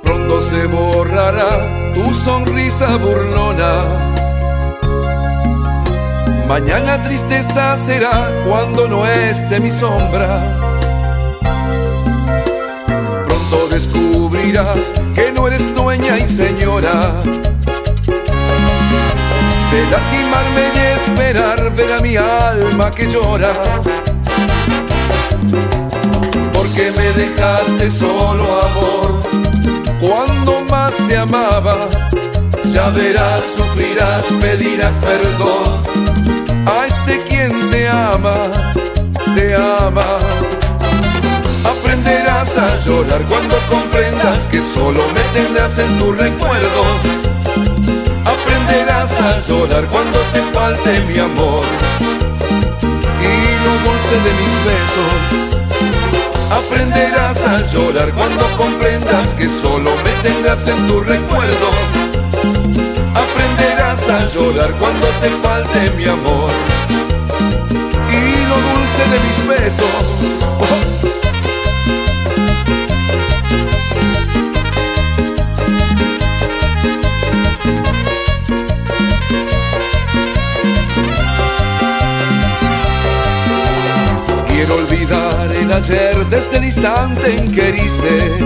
Pronto se borrará tu sonrisa burlona. Mañana tristeza será cuando no esté mi sombra. Pronto descubrirás que no eres dueña y señora de lastimarme y esperar ver a mi alma que llora. Porque me dejaste solo, amor, cuando más te amaba. Ya verás, sufrirás, pedirás perdón a este quien te ama, te ama. Aprenderás a llorar cuando comprendas que solo me tendrás en tu recuerdo. Aprenderás a llorar cuando te falte mi amor y lo dulce de mis besos. Aprenderás a llorar cuando comprendas que solo me tendrás en tu recuerdo. Aprenderás a llorar cuando te falte mi amor y lo dulce de mis besos. Oh. Quiero olvidar el ayer desde el instante en que heriste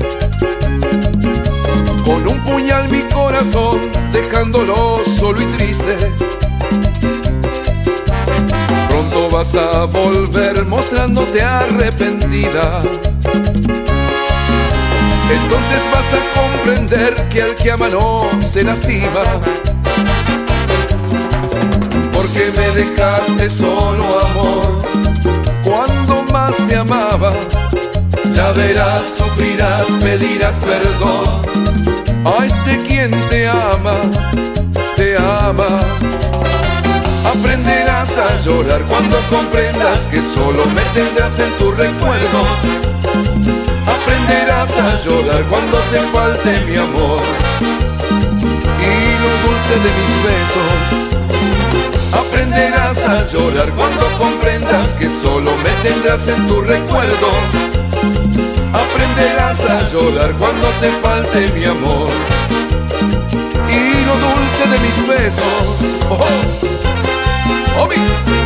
con un puñal mi corazón, dejándolo solo y triste. Pronto vas a volver mostrándote arrepentida. Entonces vas a comprender que al que ama no se lastima. Porque me dejaste solo, amor, cuando más te amaba. Ya verás, sufrirás, pedirás perdón a este quien te ama, te ama. Aprenderás a llorar cuando comprendas que solo me tendrás en tu recuerdo. Aprenderás a llorar cuando te falte mi amor y lo dulce de mis besos. Aprenderás a llorar cuando comprendas que solo me tendrás en tu recuerdo. Aprenderás a llorar cuando te falte mi amor y lo dulce de mis besos. Oh, oh, oh,